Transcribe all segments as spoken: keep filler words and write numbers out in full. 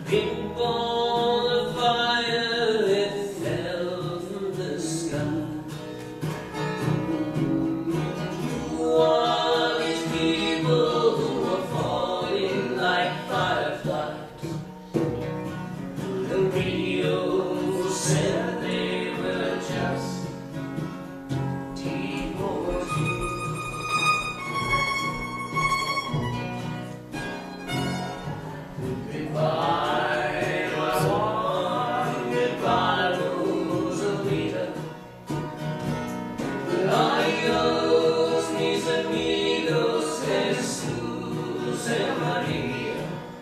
Big ball of fire, it fell from the sky. All these people who were falling like fireflies. The radio said they were just Deportee. Goodbye, my one, goodbye, Rosalita. Adios, mis amigos, Jesús and Maria.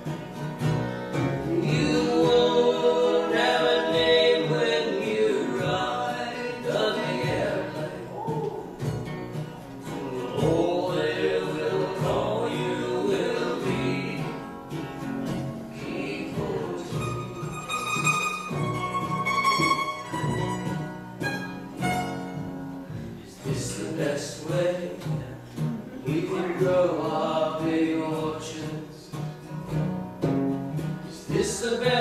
You won't have a name when you ride the airplane. All they will call you will be Is this the best way we can grow our big orchards? Is this the best